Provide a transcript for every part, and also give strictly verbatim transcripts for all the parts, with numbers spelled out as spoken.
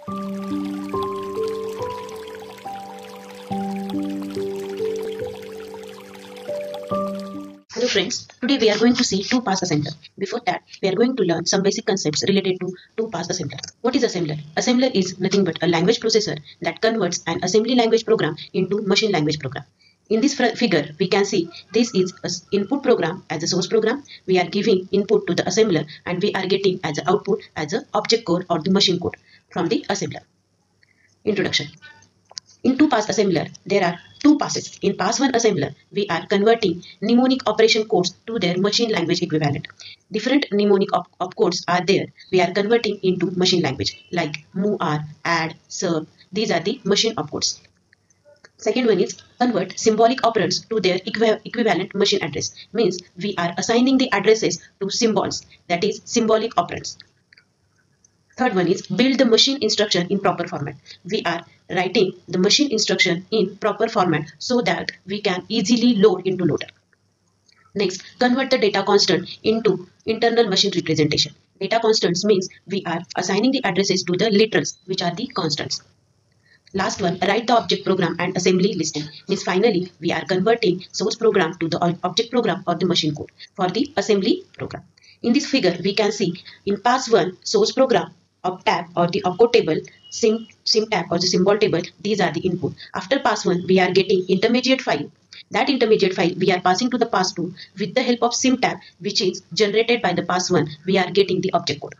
Hello friends, today we are going to see two-pass assembler. Before that, we are going to learn some basic concepts related to two-pass assembler. What is assembler? Assembler is nothing but a language processor that converts an assembly language program into machine language program. In this figure, we can see this is an input program as a source program. We are giving input to the assembler and we are getting as an output as an object code or the machine code from the assembler. Introduction. In two-pass assembler, there are two passes. In pass one assembler, we are converting mnemonic operation codes to their machine language equivalent. Different mnemonic op opcodes are there. We are converting into machine language like move, add, sub. These are the machine opcodes. Second one is convert symbolic operands to their equi equivalent machine address. Means we are assigning the addresses to symbols, that is symbolic operands. Third one is build the machine instruction in proper format. We are writing the machine instruction in proper format so that we can easily load into loader. Next, convert the data constant into internal machine representation. Data constants means we are assigning the addresses to the literals, which are the constants. Last one, write the object program and assembly listing. Means finally, we are converting source program to the object program or the machine code for the assembly program. In this figure, we can see in pass one source program, optab or the opcode table, sim, simtab or the symbol table, these are the input. After pass one, we are getting intermediate file. That intermediate file we are passing to the pass two with the help of simtab, which is generated by the pass one, we are getting the object code.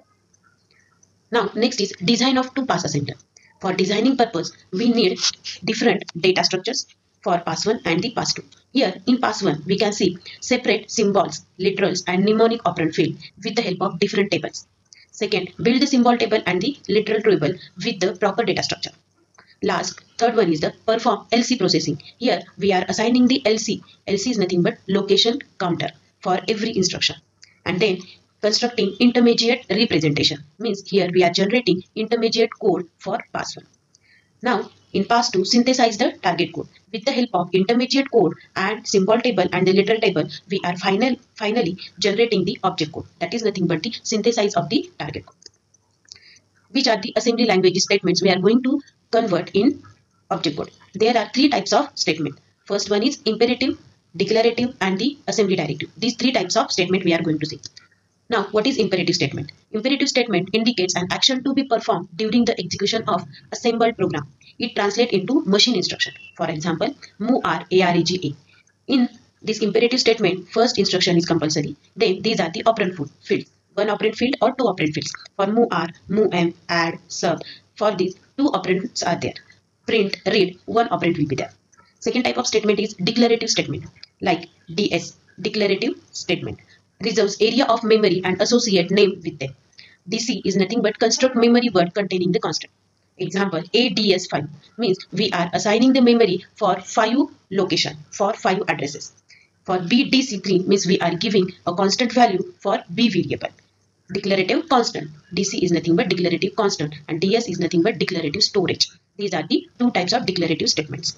Now, next is design of two-pass assembler. For designing purpose, we need different data structures for pass one and the pass two. Here in pass one, we can see separate symbols, literals and mnemonic operand field with the help of different tables. Second, build the symbol table and the literal table with the proper data structure. Last, third one is the perform L C processing. Here we are assigning the L C. L C is nothing but location counter for every instruction. And then constructing intermediate representation. Means here we are generating intermediate code for pass one. Now in pass two, synthesize the target code. With the help of intermediate code and symbol table and the literal table, we are final, finally generating the object code. That is nothing but the synthesis of the target code. Which are the assembly language statements we are going to convert in object code? There are three types of statement. First one is imperative, declarative and the assembly directive. These three types of statement we are going to see. Now, what is imperative statement? Imperative statement indicates an action to be performed during the execution of assembled program. It translates into machine instruction. For example, move arega. In this imperative statement, first instruction is compulsory. Then these are the operand fields. One operand field or two operand fields. For move r, move m, add, sub. For these, two operands are there. Print, read, one operand will be there. Second type of statement is declarative statement. Like D S, declarative statement. Reserves area of memory and associate name with them. D C is nothing but construct memory word containing the constant. Example, A D S five means we are assigning the memory for five location, for five addresses. For B D C three means we are giving a constant value for B variable. Declarative constant. D C is nothing but declarative constant and D S is nothing but declarative storage. These are the two types of declarative statements.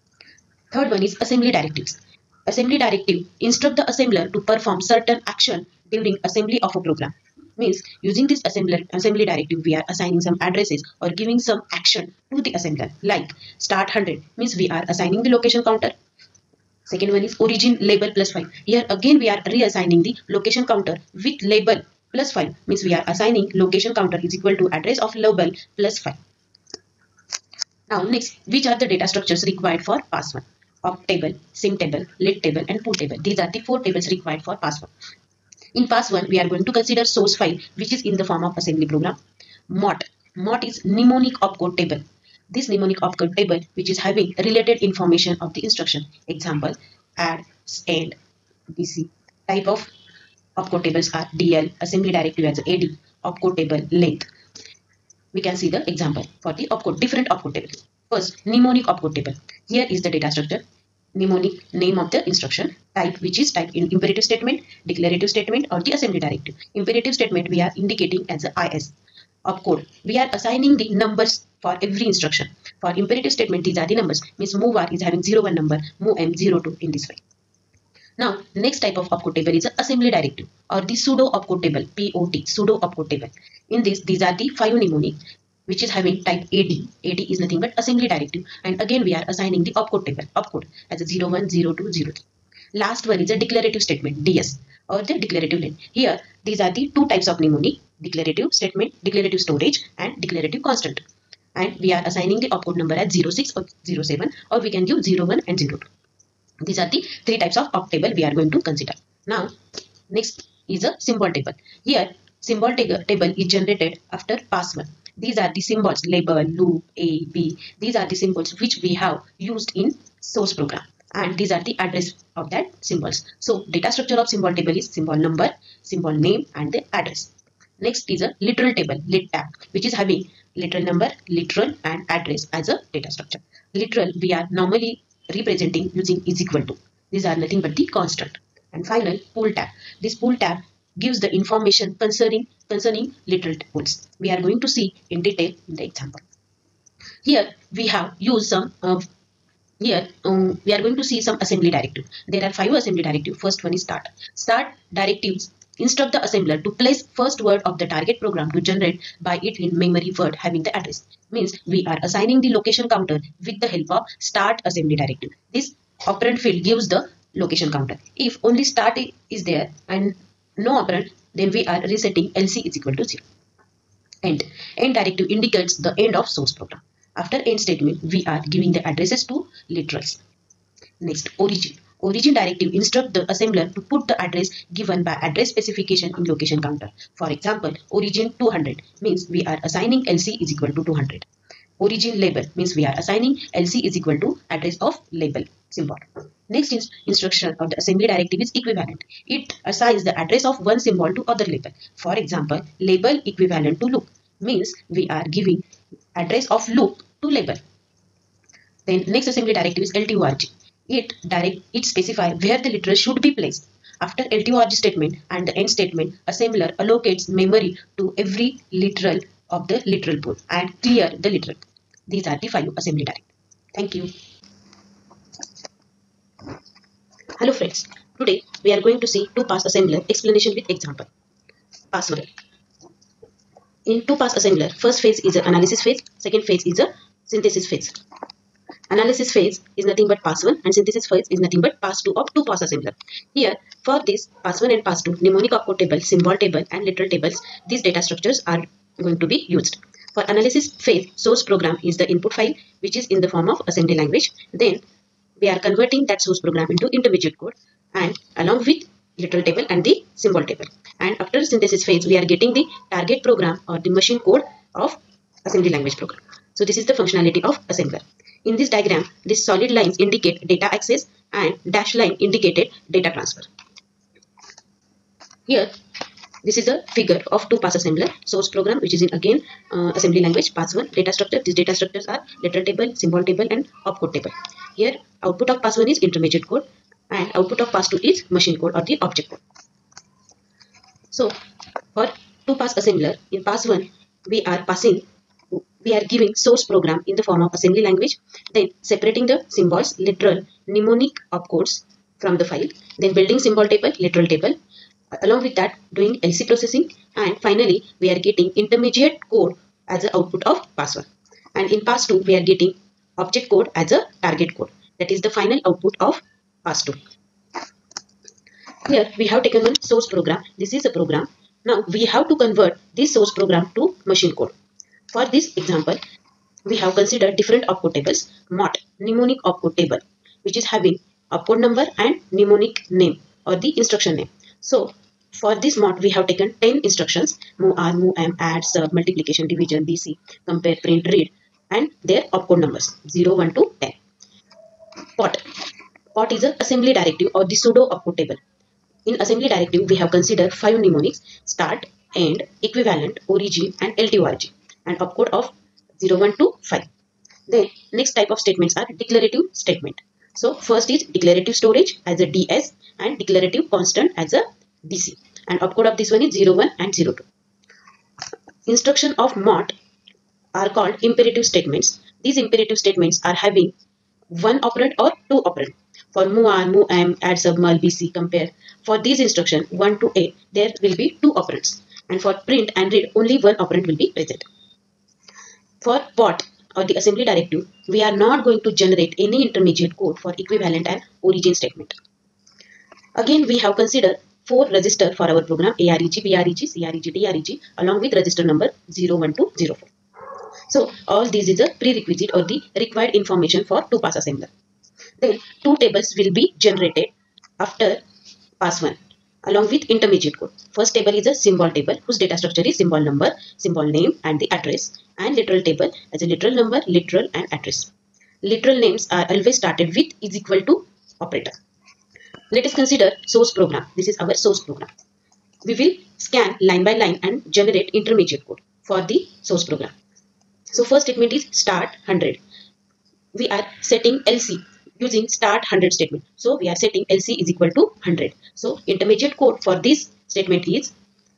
Third one is assembly directives. Assembly directive instruct the assembler to perform certain action during assembly of a program. Means using this assembler, assembly directive we are assigning some addresses or giving some action to the assembler. Like start one hundred means we are assigning the location counter. Second one is origin label plus five. Here again we are reassigning the location counter with label plus five. Means we are assigning location counter is equal to address of label plus five. Now next, which are the data structures required for pass one? Opt table, sim table, lit table and pool table. These are the four tables required for pass one. In pass one, we are going to consider source file which is in the form of assembly program. Mot. Mot is mnemonic opcode table. This mnemonic opcode table which is having related information of the instruction. Example, add, end, D C. Type of opcode tables are D L, assembly directive as A D, opcode table, length. We can see the example for the opcode, different opcode tables. First, mnemonic opcode table. Here is the data structure. Mnemonic, name of the instruction, type which is type in imperative statement, declarative statement or the assembly directive. Imperative statement we are indicating as a I S. Opcode, we are assigning the numbers for every instruction. For imperative statement these are the numbers. Means move R is having zero one number, move M zero two in this way. Now next type of opcode table is a assembly directive or the pseudo opcode table, P O T, pseudo opcode table. In this these are the five mnemonic. which is having type A D. A D is nothing but assembly directive, and again we are assigning the opcode table, opcode as a zero one, zero two, zero three. Last one is a declarative statement, D S, or the declarative len. Here, these are the two types of mnemonic: declarative statement, declarative storage, and declarative constant. And we are assigning the opcode number as zero six or zero seven, or we can give zero one and zero two. These are the three types of op table we are going to consider. Now, next is a symbol table. Here, symbol table is generated after pass one. These are the symbols: label, loop, A, B. These are the symbols which we have used in source program, and these are the address of that symbols. So, data structure of symbol table is symbol number, symbol name, and the address. Next is a literal table, lit tab, which is having literal number, literal, and address as a data structure. Literal we are normally representing using is equal to. These are nothing but the constant. And final, pool tab. This pool tab gives the information concerning concerning literal pools. We are going to see in detail in the example. Here we have used some of here um, we are going to see some assembly directive. There are five assembly directive. First one is start. Start directives instruct the assembler to place first word of the target program to generate by it in memory word having the address. Means we are assigning the location counter with the help of start assembly directive. This operand field gives the location counter. If only start is there and no operand, then we are resetting L C is equal to zero. End. End directive indicates the end of source program. After end statement, we are giving the addresses to literals. Next, origin. Origin directive instruct the assembler to put the address given by address specification in location counter. For example, origin two hundred means we are assigning L C is equal to two hundred. Origin label means we are assigning L C is equal to address of label symbol. Next is instruction of the assembly directive is equivalent. It assigns the address of one symbol to other label. For example, label equivalent to loop means we are giving address of loop to label. Then next assembly directive is L T O R G. It direct it specify where the literal should be placed. After L T O R G statement and the end statement, assembler allocates memory to every literal of the literal pool and clear the literal. These are the five assembly directives. Thank you. Hello friends. Today we are going to see two pass assembler explanation with example. Pass one. In two pass assembler, first phase is an analysis phase, second phase is a synthesis phase. Analysis phase is nothing but pass one and synthesis phase is nothing but pass two of two pass assembler. Here, for this pass one and pass two, mnemonic opcode table, symbol table and literal tables, these data structures are going to be used. For analysis phase, source program is the input file which is in the form of assembly language. Then we are converting that source program into intermediate code and along with literal table and the symbol table. And after synthesis phase, we are getting the target program or the machine code of assembly language program. So this is the functionality of assembler. In this diagram, these solid lines indicate data access and dash line indicated data transfer. Here, this is a figure of two pass assembler, source program which is in again uh, assembly language, pass one, data structure. These data structures are literal table, symbol table and opcode table. Here, output of pass one is intermediate code and output of pass two is machine code or the object code. So, for two pass assembler, in pass one, we are passing we are giving source program in the form of assembly language, then separating the symbols, literal, mnemonic opcodes from the file, then building symbol table, literal table, along with that doing L C processing, and finally we are getting intermediate code as the output of pass one. And in pass two we are getting object code as a target code. That is the final output of pass two. Here we have taken one source program. This is a program. Now we have to convert this source program to machine code. For this example, we have considered different opcode tables. M O T, mnemonic opcode table, which is having opcode number and mnemonic name or the instruction name. So for this M O T, we have taken ten instructions: move R, move M, add, sub, multiplication, division, B C, compare, print, read, and their opcode numbers zero, one to ten. P O T. P O T is an assembly directive or the pseudo opcode table. In assembly directive, we have considered five mnemonics: start, end, equivalent, origin, and L T O R G, and opcode of zero, one to five. Then next type of statements are declarative statement. So first is declarative storage as a D S and declarative constant as a D C, and opcode of this one is zero, one and zero two. Instruction of M O T are called imperative statements. These imperative statements are having one operand or two operand. For move R, move M, add, sub, mul, B C, compare, for these instruction one to eight, there will be two operands, and for print and read only one operand will be present. For pot or the assembly directive, we are not going to generate any intermediate code for equivalent and origin statement. Again, we have considered four register for our program: A R E G, B R E G, C R E G, D R E G, along with register number zero one to zero four. So all these is a prerequisite or the required information for two pass assembler. Then two tables will be generated after pass one along with intermediate code. First table is a symbol table whose data structure is symbol number, symbol name and the address, and literal table as a literal number, literal and address. Literal names are always started with is equal to operator. Let us consider source program. This is our source program. We will scan line by line and generate intermediate code for the source program. So first statement is start one hundred. We are setting L C using start one hundred statement. So we are setting L C is equal to one hundred. So intermediate code for this statement is,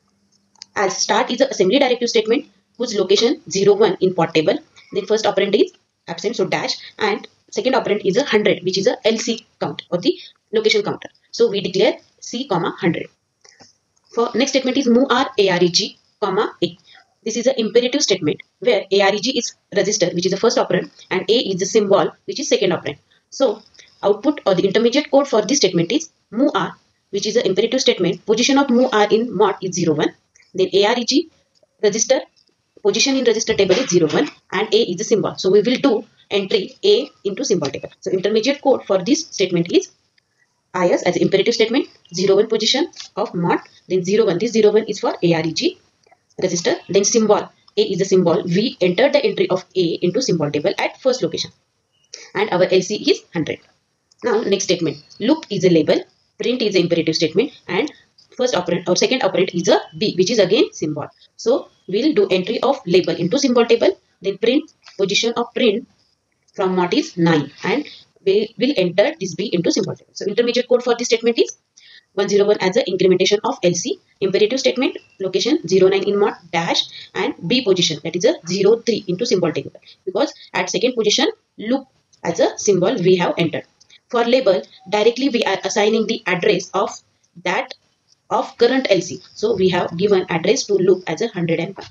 as start is the assembly directive statement whose location zero one in pot table. Then first operand is absent, so dash, and second operand is a one hundred, which is a L C count or the location counter. So we declare C comma one hundred. For next statement is move R A R E G comma A. This is an imperative statement where A R E G is register, which is the first operand, and A is the symbol, which is second operand. So output or the intermediate code for this statement is move R, which is an imperative statement. Position of move R in mod is zero one. Then A R E G register, position in register table is zero one, and A is the symbol. So we will do entry A into symbol table. So intermediate code for this statement is I S as imperative statement, zero one position of mod, then zero one. This zero one is for A R E G register, then symbol A is the symbol. We enter the entry of A into symbol table at first location, and our L C is one hundred. Now next statement, loop is a label, print is the imperative statement, and first operand or second operand is a B, which is again symbol. So we'll do entry of label into symbol table, then print, position of print from mod is nine, and we will enter this B into symbol table. So intermediate code for this statement is one zero one as the incrementation of L C, imperative statement, location zero nine in mod dash, and B position, that is a zero three into symbol table, because at second position loop as a symbol we have entered. For label, directly we are assigning the address of that of current L C. So we have given address to loop as a one hundred one.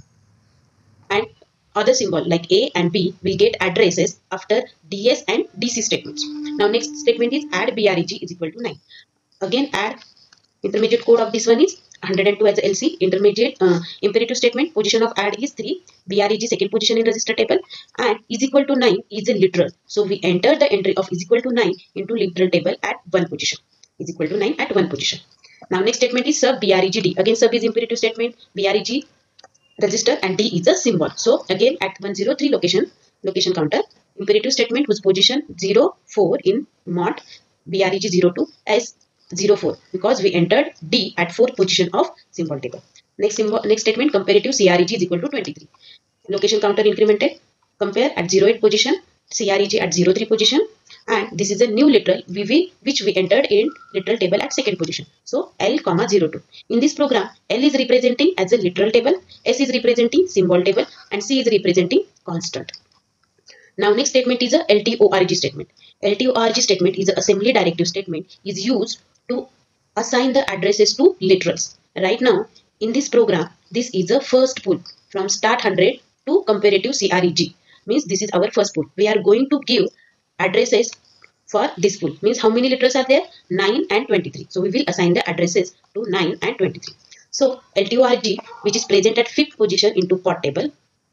And other symbol like A and B will get addresses after D S and D C statements. Now next statement is add B R E G is equal to nine. Again add, intermediate code of this one is one hundred two as a L C, intermediate uh, imperative statement, position of add is three, B R E G second position in register table, and is equal to nine is a literal. So we enter the entry of is equal to nine into literal table at one position, is equal to nine at one position. Now next statement is sub B R E G D. Again sub is imperative statement, B R E G register, and D is a symbol. So again at one zero three location, location counter, imperative statement whose position zero four in mod, B R E G zero two as zero four, because we entered D at fourth position of symbol table. Next symbol, next statement, comparative C R E G is equal to twenty-three. Location counter incremented, compare at zero eight position, C R E G at zero three position, and this is a new literal V V which we entered in literal table at second position. So L comma zero two. In this program, L is representing as a literal table, S is representing symbol table, and C is representing constant. Now next statement is a L T O R G statement. L T O R G statement is an assembly directive statement, is used to assign the addresses to literals. Right now in this program, this is a first pull from start one hundred to comparative C R E G. Means this is our first pull. We are going to give addresses for this pull. Means how many literals are there? nine and twenty-three. So we will assign the addresses to nine and twenty-three. So L T O R G, which is present at fifth position into pot table.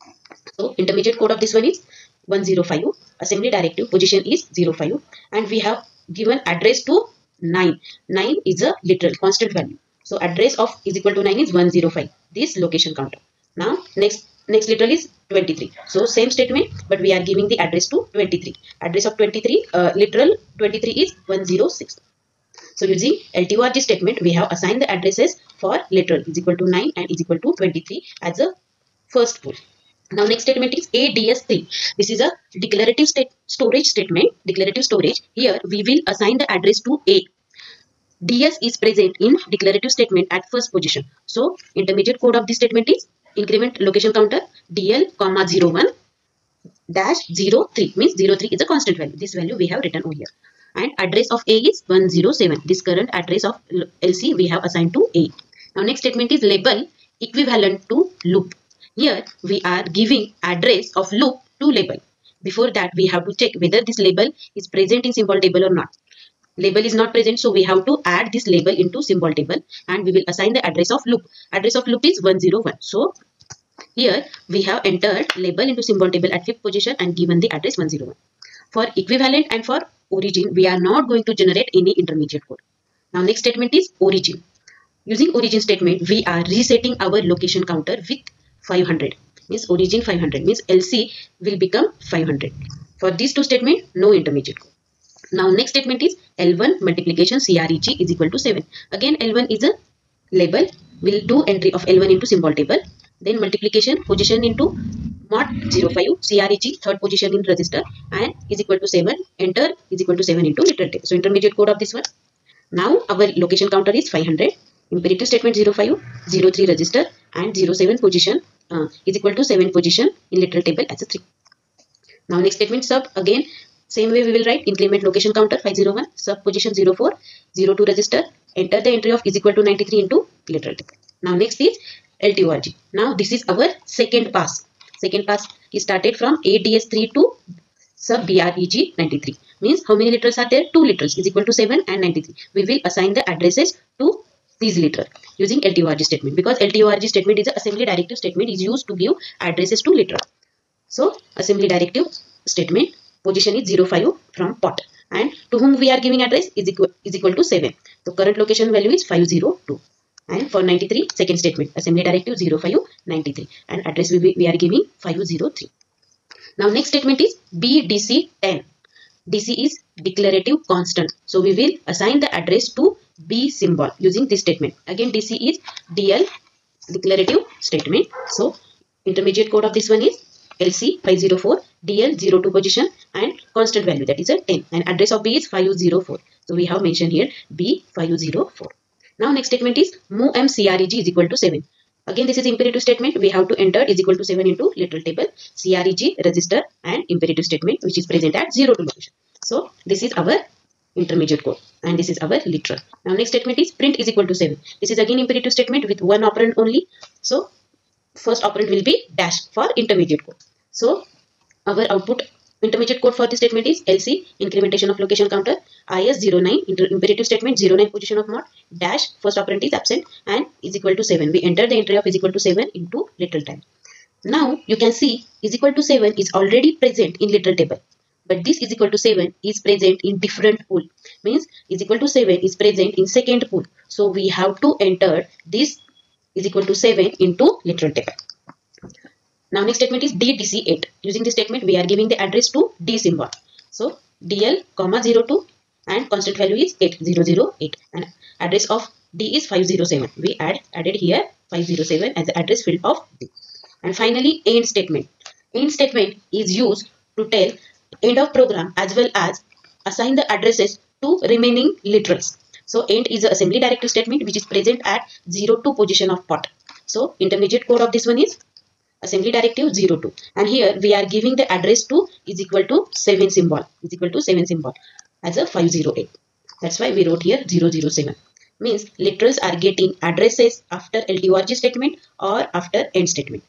So intermediate code of this one is one zero five, assembly directive position is zero five, and we have given address to nine. nine is a literal constant value. So address of is equal to nine is one zero five, this location counter. Now next next literal is twenty-three. So same statement, but we are giving the address to twenty-three. Address of twenty-three, uh, literal twenty-three is one zero six. So using L T O R G statement, we have assigned the addresses for literal is equal to nine and is equal to twenty-three as a first pull. Now next statement is A D S three. This is a declarative state storage statement. Declarative storage. Here we will assign the address to A. D S is present in declarative statement at first position. So intermediate code of this statement is increment location counter D L comma zero one dash zero three, means zero three is a constant value. This value we have written over here. And address of A is one zero seven. This current address of L C we have assigned to A. Now next statement is label equivalent to loop. Here we are giving address of loop to label. Before that we have to check whether this label is present in symbol table or not. Label is not present, so we have to add this label into symbol table and we will assign the address of loop. Address of loop is one zero one. So here we have entered label into symbol table at fifth position and given the address one zero one. For equivalent and for origin, we are not going to generate any intermediate code. Now next statement is origin. Using origin statement, we are resetting our location counter with five hundred. Means origin five hundred means L C will become five hundred. For these two statements, no intermediate code. Now next statement is L one multiplication C R E G is equal to seven. Again L one is a label. We'll do entry of L one into symbol table. Then multiplication position into mod zero five C R E G third position in register and is equal to seven. Enter is equal to seven into literal table. So intermediate code of this one. Now our location counter is five hundred. Imperative statement zero five, zero three register and zero seven position uh, is equal to seven position in literal table as a three. Now next statement sub, again same way we will write increment location counter five zero one sub position zero four, zero two register, enter the entry of is equal to ninety-three into literal table. Now next is L T O R G. Now this is our second pass. Second pass is started from A D S three to sub B R E G ninety-three. Means how many literals are there? Two literals is equal to seven and ninety-three. We will assign the addresses to these literal using L T O R G statement, because L T O R G statement is an assembly directive statement is used to give addresses to literal. So assembly directive statement position is zero five from pot and to whom we are giving address is equal, is equal to seven. So current location value is five zero two. And for ninety-three, second statement assembly directive zero five ninety-three and address we, we are giving five zero three. Now next statement is B D C ten. D C is declarative constant. So we will assign the address to B symbol using this statement. Again D C is D L declarative statement. So intermediate code of this one is L C five zero four, D L zero two position and constant value, that is a ten, and address of B is five zero four. So we have mentioned here B five zero four. Now next statement is move M C R E G is equal to seven. Again this is imperative statement. We have to enter is equal to seven into literal table, C R E G register and imperative statement which is present at zero two location. So this is our intermediate code and this is our literal. Now next statement is print is equal to seven. This is again imperative statement with one operand only. So first operand will be dash for intermediate code. So our output intermediate code for this statement is L C incrementation of location counter I S zero nine imperative statement zero nine position of mod dash first operand is absent and is equal to seven. We enter the entry of is equal to seven into literal time. Now you can see is equal to seven is already present in literal table, but this is equal to seven is present in different pool. Means is equal to seven is present in second pool. So we have to enter this is equal to seven into literal table. Now next statement is D D C eight. Using this statement we are giving the address to D symbol. So D L comma zero two and constant value is eight zero zero eight and address of D is five zero seven. We add added here five zero seven as the address field of D. And finally end statement. End statement is used to tell end of program as well as assign the addresses to remaining literals. So end is the assembly directive statement which is present at zero two position of pot. So intermediate code of this one is assembly directive zero two and here we are giving the address to is equal to seven symbol is equal to seven symbol as a five zero eight. That's why we wrote here zero zero seven. Means literals are getting addresses after L T O R G statement or after end statement.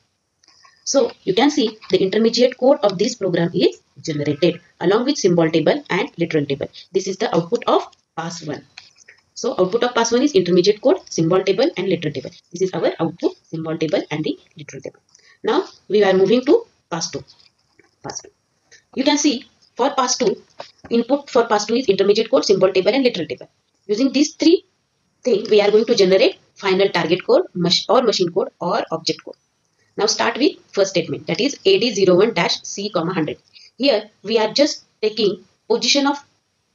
So you can see the intermediate code of this program is generated along with symbol table and literal table. This is the output of pass one. So output of pass one is intermediate code, symbol table and literal table. This is our output, symbol table and the literal table. Now we are moving to pass two. Pass two. You can see for pass two, input for pass two is intermediate code, symbol table and literal table. Using these three things, we are going to generate final target code or machine code or object code. Now start with first statement, that is A D zero one C, one hundred. Here we are just taking position of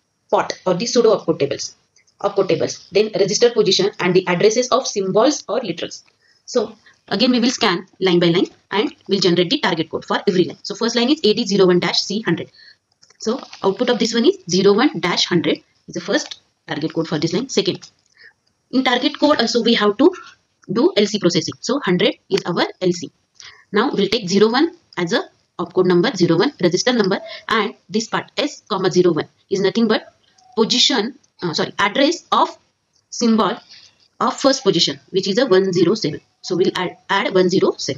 pot or the pseudo opcode tables. Opcode tables, then register position and the addresses of symbols or literals. So again we will scan line by line and we'll generate the target code for every line. So first line is A D zero one C one hundred. So output of this one is zero one one hundred is the first target code for this line. Second, in target code also we have to do L C processing. So one hundred is our L C. Now we'll take zero one as a opcode number, zero one register number, and this part S comma zero one is nothing but position uh, sorry address of symbol of first position which is a one zero seven. So we'll add, add one zero seven.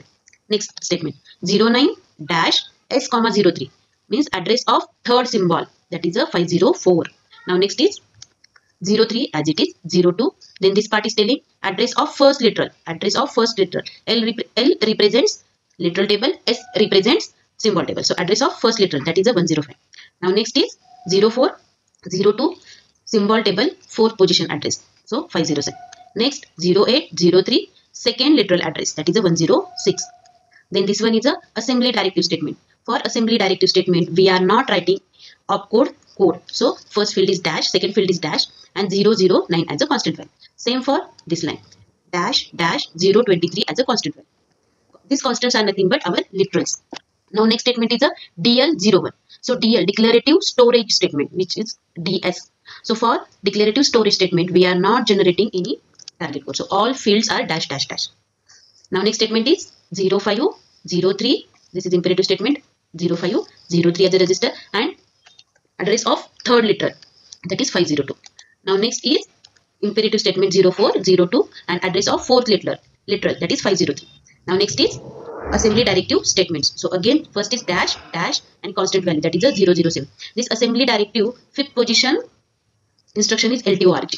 Next statement, zero nine dash S comma zero three means address of third symbol, that is a five zero four. Now next is zero three as it is, zero two, then this part is telling address of first literal, address of first literal. L, rep L represents literal table, S represents symbol table. So address of first literal, that is a one zero five. Now next is zero four, zero two, symbol table, fourth position address, so five zero seven. Next zero eight, zero three, second literal address, that is a one zero six. Then this one is a assembly directive statement. For assembly directive statement, we are not writing opcode code. So first field is dash, second field is dash, and zero zero nine as a constant value. Same for this line, dash dash zero twenty-three as a constant value. These constants are nothing but our literals. Now next statement is a D L zero one. So D L, declarative storage statement, which is D S. So for declarative storage statement, we are not generating any target code. So all fields are dash dash dash. Now next statement is zero five, zero three. This is imperative statement, zero five, zero three as a register, and address of third literal, that is five zero two. Now next is imperative statement zero four, zero two, and address of fourth literal, literal, that is five zero three. Now next is assembly directive statements. So again, first is dash, dash, and constant value, that is a zero zero seven. This assembly directive fifth position instruction is L T O R G.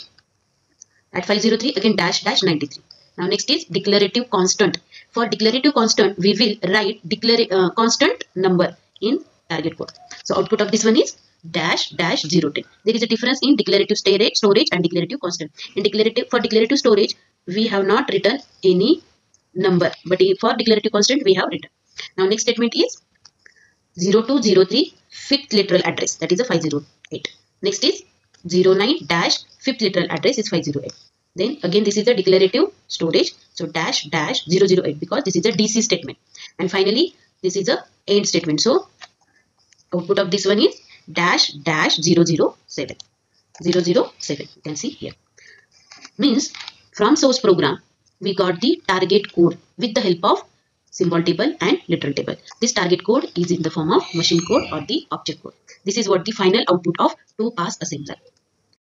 At five zero three, again dash, dash ninety-three. Now next is declarative constant. For declarative constant, we will write declare uh, constant number in target code. So output of this one is dash dash zero ten. There is a difference in declarative storage, storage and declarative constant. In declarative, for declarative storage, we have not written any number, but for declarative constant, we have written. Now next statement is zero two zero three fifth literal address, that is a five zero eight. Next is zero nine dash fifth literal address is five zero eight. Then again this is the declarative storage, so dash dash zero zero eight, because this is a D C statement. And finally this is a end statement. So output of this one is dash dash zero zero seven. zero zero seven, you can see here. Means from source program we got the target code with the help of symbol table and literal table. This target code is in the form of machine code or the object code. This is what the final output of two pass assembler.